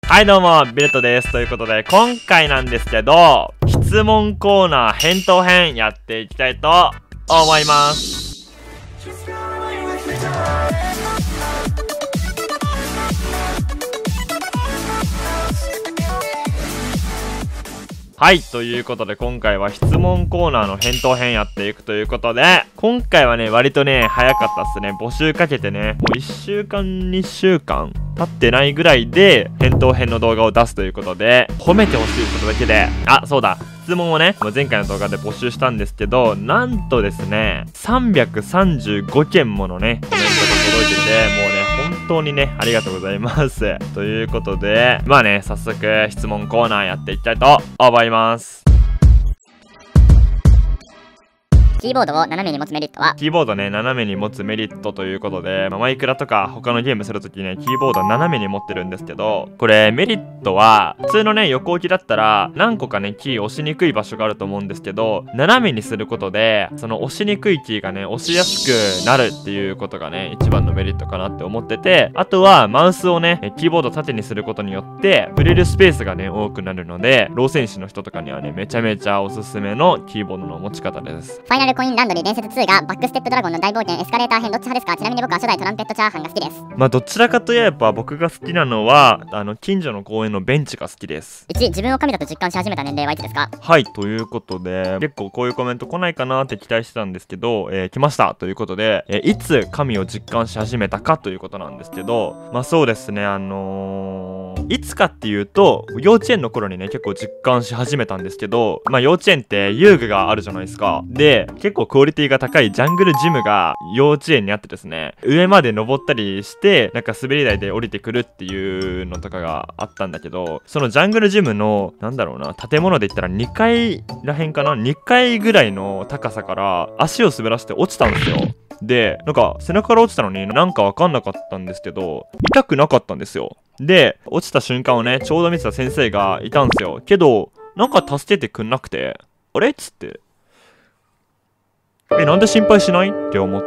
はいどうも、ビレットです。ということで、今回なんですけど、質問コーナー返答編やっていきたいと思います。はい、ということで今回は質問コーナーの返答編やっていくということで、今回はね、割とね、早かったっすね。募集かけてね、もう1週間、2週間経ってないぐらいで、返答編の動画を出すということで、褒めてほしいことだけで、そうだ、質問をね、前回の動画で募集したんですけど、なんとですね、335件ものね、コメントが届いてて、もうね、本当にね、ありがとうございます。ということで、まあね、早速質問コーナーやっていきたいと思います。 キーボードを斜めに持つメリットは？ キーボードね、斜めに持つメリットということで、マイクラとか他のゲームするときね、キーボード斜めに持ってるんですけど、これメリットは、普通のね、横置きだったら、何個かね、キー押しにくい場所があると思うんですけど、斜めにすることで、その押しにくいキーがね、押しやすくなるっていうことがね、一番のメリットかなって思ってて、あとは、マウスをね、キーボード縦にすることによって、触れるスペースがね、多くなるので、ロー選手の人とかにはね、めちゃめちゃおすすめのキーボードの持ち方です。 ファイナルコインランドリー伝説2がバックステップドラゴンの大冒険エスカレーター編どっち派ですか？ちなみに僕は初代トランペットチャーハンが好きです。 どちらかといえば僕が好きなのは近所の公園のベンチが好きです。 1、自分を神だと実感し始めた年齢はいつですか？ はい、ということで結構こういうコメント来ないかなって期待してたんですけど、来ましたということで、いつ神を実感し始めたかということなんですけど、そうですね、いつかっていうと幼稚園の頃にね結構実感し始めたんですけど、幼稚園って遊具があるじゃないですか。で結構クオリティが高いジャングルジムが幼稚園にあってですね、上まで登ったりしてなんか滑り台で降りてくるっていうのとかがあったんだけど、そのジャングルジムの建物で言ったら2階らへんかな、2階ぐらいの高さから足を滑らせて落ちたんですよ。でなんか背中から落ちたのになんかわかんなかったんですけど、痛くなかったんですよ。で落ちた瞬間をねちょうど見てた先生がいたんですよ。けどなんか助けてくんなくて、あれっつって、なんで心配しないって思って、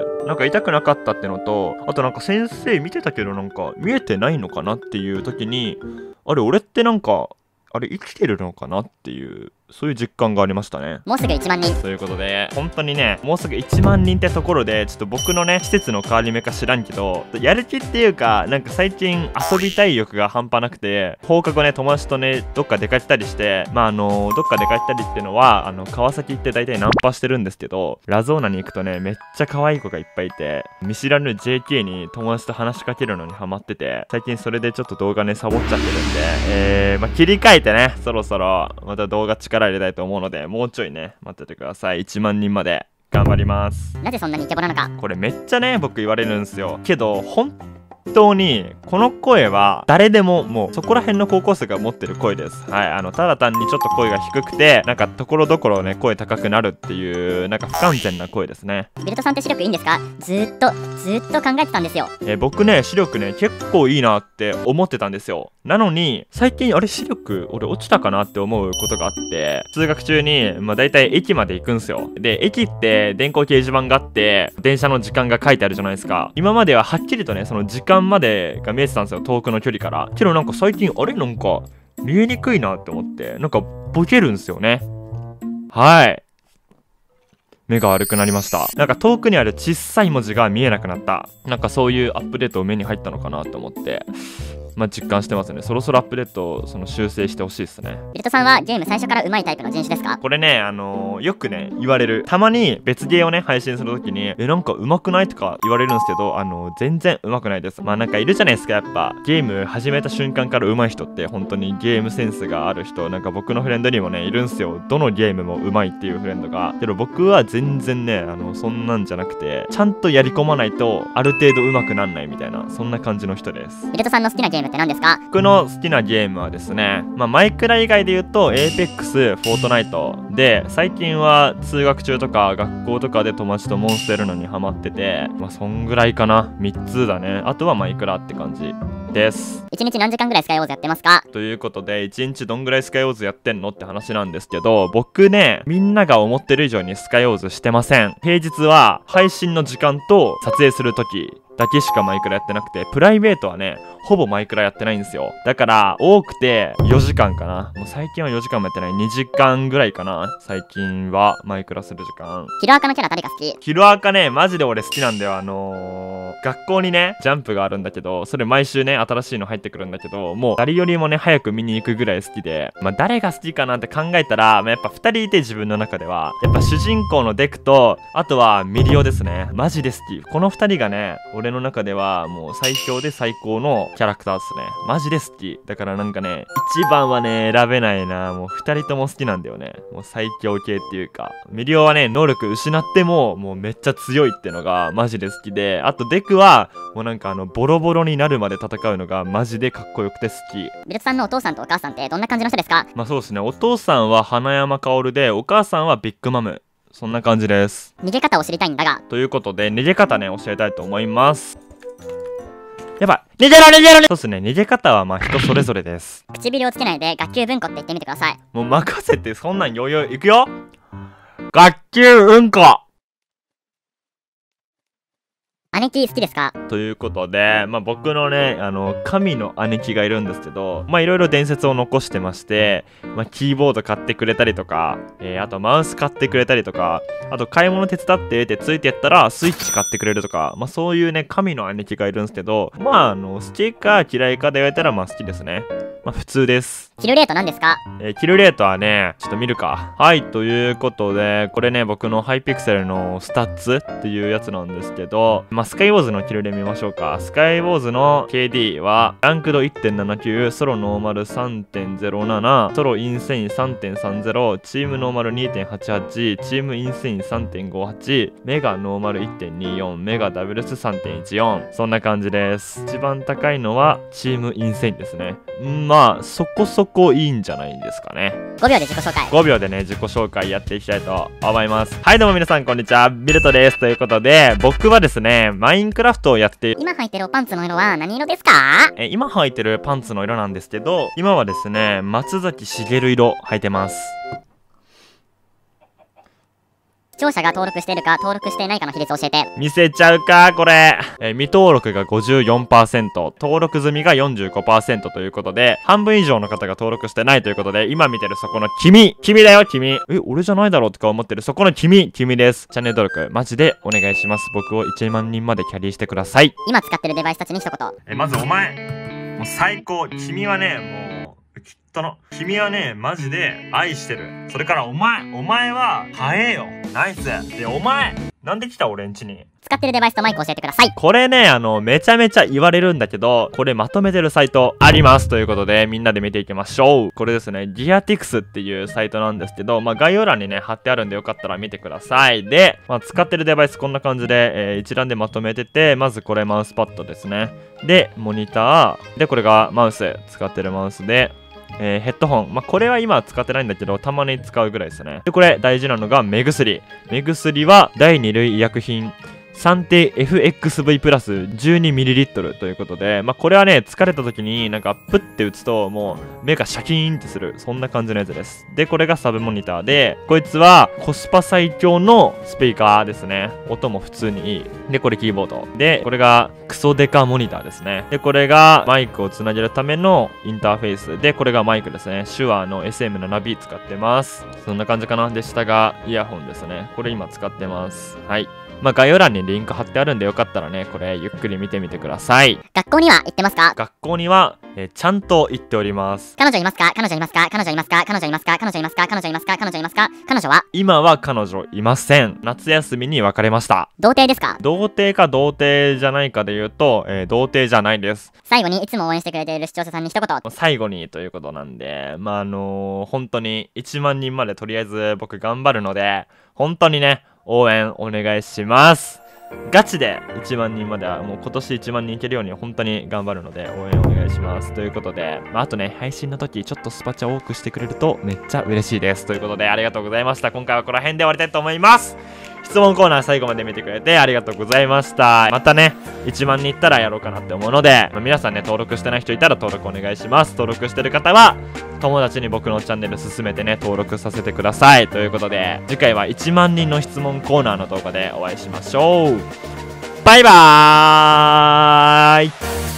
なんか痛くなかったってのと、あとなんか先生見てたけどなんか見えてないのかなっていう時に、あれ俺ってなんか生きてるのかなっていう、そういう実感がありましたね。 もうすぐ1万人ということで、本当にね、もうすぐ1万人ってところで、ちょっと僕のね、施設の変わり目か知らんけど、やる気っていうか、なんか最近遊びたい欲が半端なくて、放課後ね、友達とね、どっか出かけたりして、どっか出かけたりっていうのは、川崎って大体ナンパしてるんですけど、ラゾーナに行くとね、めっちゃ可愛い子がいっぱいいて、見知らぬ JK に友達と話しかけるのにハマってて、最近それでちょっと動画ね、サボっちゃってるんで、切り替えてね、そろそろまた動画力入れたいと思うので、もうちょいね待っててください。1万人まで頑張ります。 なぜそんなにイケボなのか。 これめっちゃね僕言われるんですよ。けど本当にこの声は誰でももうそこら辺の高校生が持ってる声です。はい、ただ単にちょっと声が低くてなんかところどころね声高くなるっていうなんか不完全な声ですね。 ビルトさんって視力いいんですか？ずーっと考えてたんですよ。 僕ね視力ね結構いいなって思ってたんですよ。なのに最近視力俺落ちたかなって思うことがあって、通学中にだいたい駅まで行くんすよ。で駅って電光掲示板があって電車の時間が書いてあるじゃないですか。今までははっきりとねその時間までが見えてたんですよ、遠くの距離から。けどなんか最近なんか見えにくいなって思ってなんかボケるんすよね。はい、目が悪くなりました。なんか遠くにある小さい文字が見えなくなった。なんかそういうアップデートを目に入ったのかなと思って実感してますね。そろそろアップデートを修正してほしいですね。 ビルトさんはゲーム最初から上手いタイプの人種ですか？ これねよくね言われる。たまに別ゲーをね配信するときになんか上手くないとか言われるんですけど、全然上手くないです。なんかいるじゃないですか、やっぱゲーム始めた瞬間から上手い人って本当にゲームセンスがある人。なんか僕のフレンドにもねいるんすよ、どのゲームも上手いっていうフレンドが。けど僕は全然ねそんなんじゃなくて、ちゃんとやり込まないとある程度上手くなんないみたいな、そんな感じの人です。 ビルトさんの好きなゲームって何ですか？ 僕の好きなゲームはですね、マイクラ以外で言うと APEX、フォートナイトで、最近は通学中とか学校とかで友達とモンストやるのにハマってて、そんぐらいかな。3つだね。あとはマイクラって感じです。 1日何時間ぐらいスカイウォーズやってますか？ ということで1日どんぐらいスカイウォーズやってんのって話なんですけど、僕ねみんなが思ってる以上にスカイウォーズしてません。平日は配信の時間と撮影する時だけしかマイクラやってなくて、プライベートはねほぼマイクラやってないんですよ。だから多くて4時間かな。もう最近は4時間もやってない。2時間ぐらいかな。最近はマイクラする時間。 キルアカのキャラ誰が好き？ キルアカね、マジで俺好きなんだよ。学校にね、ジャンプがあるんだけど、それ毎週ね、新しいの入ってくるんだけど、もう誰よりもね、早く見に行くぐらい好きで、まあ誰が好きかなって考えたら、まあ、やっぱ2人いて自分の中では、やっぱ主人公のデクと、あとはミリオですね。マジで好き。この2人がね、俺の中ではもう最強で最高のキャラクターですね。マジで好き。だからなんかね、一番はね、選べないな。もう2人とも好きなんだよね。もう最強系っていうか。ミリオはね、能力失っても、もうめっちゃ強いってのがマジで好きで、あとデクは、もうなんかボロボロになるまで戦うのがマジでかっこよくて好き。 ビルトさんのお父さんとお母さんってどんな感じの人ですか？ まあそうですね。お父さんは花山薫で、お母さんはビッグマム。そんな感じです。 逃げ方を知りたいんだが。 ということで、逃げ方ね、教えたいと思います。やばい。逃げろ逃げろ。そうですね。逃げ方はまあ人それぞれです。 唇をつけないで学級文庫って言ってみてください。 もう任せて、そんなん余裕。いくよ。学級うんこ。 兄貴好きですか？ ということで、まあ、僕のね、神の兄貴がいるんですけど、まあ、いろいろ伝説を残してまして、まあ、キーボード買ってくれたりとか、あとマウス買ってくれたりとか、あと買い物手伝ってってついてやったらスイッチ買ってくれるとか、まあ、そういうね、神の兄貴がいるんですけど、まあ、好きか嫌いかで言われたら、まあ、好きですね。まあ、普通です。 キルレート何ですか？ キルレートはね、ちょっと見るか。はい、ということで、これね、僕のハイピクセルのスタッツっていうやつなんですけど、まあ、スカイウォーズのキルレ見ましょうか。スカイウォーズの KD は、ランクド 1.79、ソロノーマル 3.07、ソロインセイン 3.30、チームノーマル 2.88、チームインセイン 3.58、メガノーマル 1.24、メガダブルス 3.14。そんな感じです。一番高いのは、チームインセインですね。まあ、そこそこいいんじゃないんですかね。 5秒で自己紹介。 5秒でね、自己紹介やっていきたいと思います。はい、どうも皆さん、こんにちは。ビルトです。ということで、僕はですね、マインクラフトをやって今履いてるパンツの色は何色ですか？ 今履いてるパンツの色なんですけど、今はですね、松崎しげる色履いてます。 視聴者が登録しているか登録していないかの比率を教えて。 見せちゃうかこれ。未登録が 54%、登録済みが 45% ということで、半分以上の方が登録してないということで、今見てるそこの君だよ君。俺じゃないだろうとか思ってるそこの君です。チャンネル登録マジでお願いします。僕を1万人までキャリーしてください。 今使ってるデバイスたちに一言。 まずお前、もう最高。君はね、もうきっとの君はね、マジで愛してる。それからお前は早えよ。ナイス。で、お前なんで来た俺んちに。 使ってるデバイスとマイク教えてください。 これね、めちゃめちゃ言われるんだけど、これまとめてるサイトありますということで、みんなで見ていきましょう。これですね、ギアティクスっていうサイトなんですけど、まあ概要欄にね、貼ってあるんでよかったら見てください。で、まあ使ってるデバイスこんな感じで、一覧でまとめてて、まずこれマウスパッドですね。で、モニター。で、これがマウス、使ってるマウスで、ヘッドホン。まあ、これは今使ってないんだけど、たまに使うぐらいですね。で、これ大事なのが目薬。目薬は第2類医薬品。3定 FXV プラス 12ml ということで、まあ、これはね、疲れた時になんかプッて打つともう目がシャキーンってする。そんな感じのやつです。で、これがサブモニターで、こいつはコスパ最強のスピーカーですね。音も普通にいい。で、これキーボード。で、これがクソデカモニターですね。で、これがマイクをつなげるためのインターフェース。で、これがマイクですね。手話の SM7B 使ってます。そんな感じかな。で、下がイヤホンですね。これ今使ってます。はい。まあ、概要欄にリンク貼ってあるんでよかったらね、これゆっくり見てみてください。 学校には行ってますか？ 学校には、ちゃんと行っております。 彼女いますか？彼女いますか？彼女いますか？彼女いますか？彼女いますか？彼女いますか？彼女いますか？彼女は？ 今は彼女いません。夏休みに別れました。 童貞ですか？ 童貞か童貞じゃないかで言うと、童貞じゃないです。 最後にいつも応援してくれている視聴者さんに一言。 最後にということなんで、まあ本当に1万人までとりあえず僕頑張るので、本当にね、応援お願いします。ガチで1万人まではもう今年1万人いけるように本当に頑張るので応援お願いしますということで、あとね配信の時ちょっとスパチャ多くしてくれるとめっちゃ嬉しいですということで、ありがとうございました。今回はこの辺で終わりたいと思います。質問コーナー最後まで見てくれてありがとうございました。またね1万人いったらやろうかなって思うので、皆さんね登録してない人いたら登録お願いします。登録してる方は友達に僕のチャンネル進めてね登録させてくださいということで、次回は1万人の質問コーナーの動画でお会いしましょう。バイバーイ。